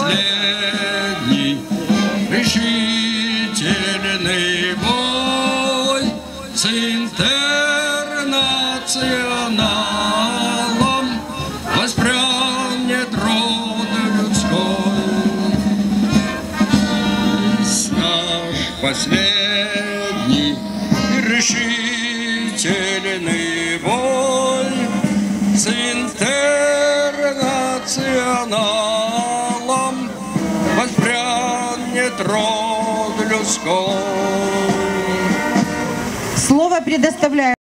последний решительный бой с интернационалом воспрянет род людской. Наш последний решительный бой с интернационалом воспрянет род людской. Слово предоставляю.